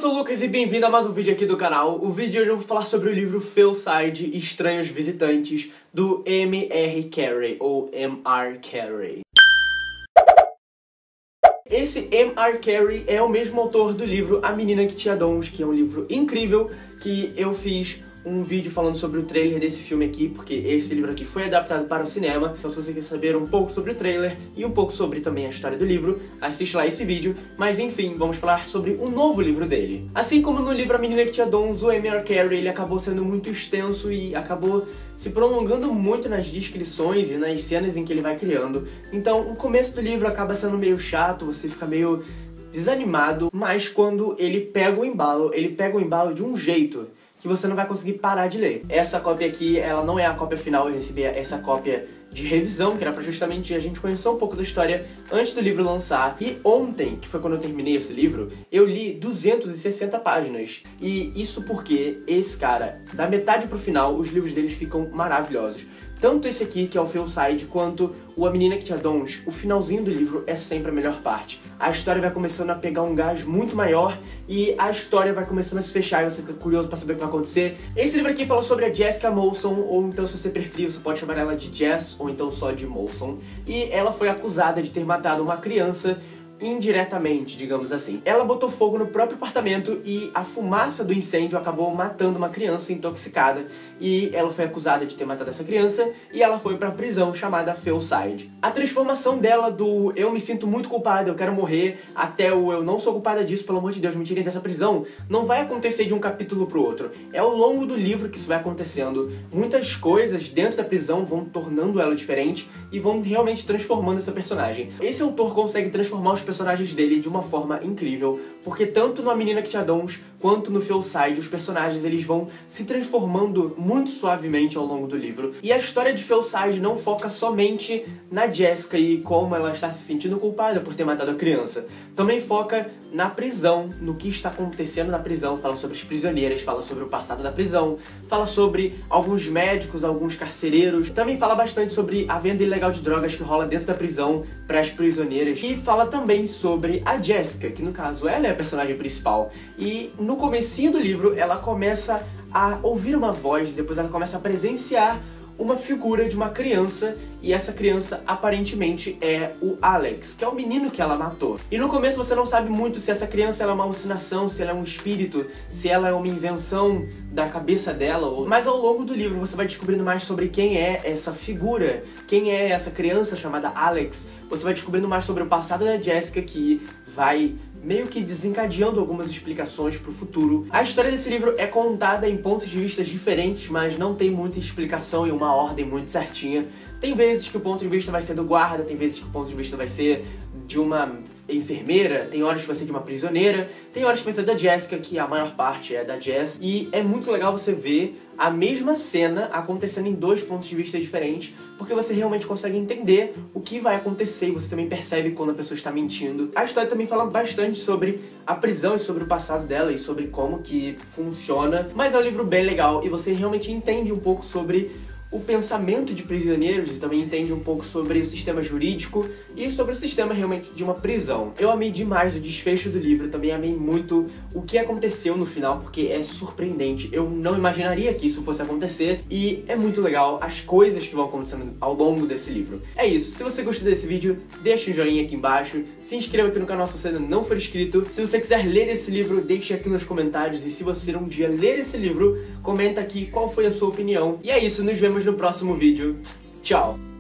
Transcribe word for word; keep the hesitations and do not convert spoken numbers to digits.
sou o Lucas e bem-vindo a mais um vídeo aqui do canal. O vídeo de hoje eu vou falar sobre o livro Fellside, Estranhos Visitantes, do M R Carey, ou M R Carey. Esse M R Carey é o mesmo autor do livro A Menina que Tinha Dons, que é um livro incrível, que eu fiz um vídeo falando sobre o trailer desse filme aqui, porque esse livro aqui foi adaptado para o cinema. Então se você quer saber um pouco sobre o trailer e um pouco sobre também a história do livro, assiste lá esse vídeo. Mas enfim, vamos falar sobre um novo livro dele. Assim como no livro A Menina que Tinha Dons, o M R Carey ele acabou sendo muito extenso e acabou se prolongando muito nas descrições e nas cenas em que ele vai criando. Então o começo do livro acaba sendo meio chato, você fica meio desanimado, mas quando ele pega o embalo, ele pega o embalo de um jeito que você não vai conseguir parar de ler. Essa cópia aqui, ela não é a cópia final, eu recebi essa cópia de revisão, que era pra justamente a gente conhecer um pouco da história antes do livro lançar. E ontem, que foi quando eu terminei esse livro, eu li duzentas e sessenta páginas. E isso porque esse cara, da metade pro final, os livros deles ficam maravilhosos. Tanto esse aqui, que é o Fellside, quanto o A Menina que Tinha Dons, o finalzinho do livro é sempre a melhor parte. A história vai começando a pegar um gás muito maior e a história vai começando a se fechar e você fica curioso pra saber o que vai acontecer. Esse livro aqui fala sobre a Jessica Molson, ou então se você preferir, você pode chamar ela de Jess, ou então só de Molson. E ela foi acusada de ter matado uma criança indiretamente, digamos assim. Ela botou fogo no próprio apartamento e a fumaça do incêndio acabou matando uma criança intoxicada e ela foi acusada de ter matado essa criança e ela foi pra prisão chamada Fellside. A transformação dela do eu me sinto muito culpada, eu quero morrer, até o eu não sou culpada disso, pelo amor de Deus, me tirem dessa prisão, não vai acontecer de um capítulo pro outro. É ao longo do livro que isso vai acontecendo. Muitas coisas dentro da prisão vão tornando ela diferente e vão realmente transformando essa personagem. Esse autor consegue transformar os personagens dele de uma forma incrível, porque tanto no A Menina que Tinha Dons quanto no Fellside, os personagens eles vão se transformando muito suavemente ao longo do livro. E a história de Fellside não foca somente na Jessica e como ela está se sentindo culpada por ter matado a criança. Também foca na prisão, no que está acontecendo na prisão, fala sobre as prisioneiras, fala sobre o passado da prisão, fala sobre alguns médicos, alguns carcereiros, também fala bastante sobre a venda ilegal de drogas que rola dentro da prisão para as prisioneiras, e fala também sobre a Jessica, que no caso ela é a personagem principal. E no comecinho do livro ela começa a ouvir uma voz, depois ela começa a presenciar uma figura de uma criança, e essa criança aparentemente é o Alex, que é o menino que ela matou. E no começo você não sabe muito se essa criança ela é uma alucinação, se ela é um espírito, se ela é uma invenção da cabeça dela, ou... mas ao longo do livro você vai descobrindo mais sobre quem é essa figura, quem é essa criança chamada Alex. Você vai descobrindo mais sobre o passado da Jessica, que vai meio que desencadeando algumas explicações pro futuro. A história desse livro é contada em pontos de vista diferentes, mas não tem muita explicação e uma ordem muito certinha. Tem vezes que o ponto de vista vai ser do guarda, tem vezes que o ponto de vista vai ser de uma enfermeira, tem horas que vai ser de uma prisioneira, tem horas que vai ser da Jessica, que a maior parte é da Jess. E é muito legal você ver a mesma cena acontecendo em dois pontos de vista diferentes, porque você realmente consegue entender o que vai acontecer e você também percebe quando a pessoa está mentindo. A história também fala bastante sobre a prisão e sobre o passado dela e sobre como que funciona, mas é um livro bem legal e você realmente entende um pouco sobre o pensamento de prisioneiros e também entende um pouco sobre o sistema jurídico e sobre o sistema realmente de uma prisão. Eu amei demais o desfecho do livro, também amei muito o que aconteceu no final, porque é surpreendente. Eu não imaginaria que isso fosse acontecer e é muito legal as coisas que vão acontecendo ao longo desse livro. É isso, se você gostou desse vídeo, deixa um joinha aqui embaixo, se inscreva aqui no canal se você ainda não for inscrito. Se você quiser ler esse livro, deixe aqui nos comentários, e se você um dia ler esse livro, comenta aqui qual foi a sua opinião. E é isso, nos vemos no próximo vídeo. Tchau!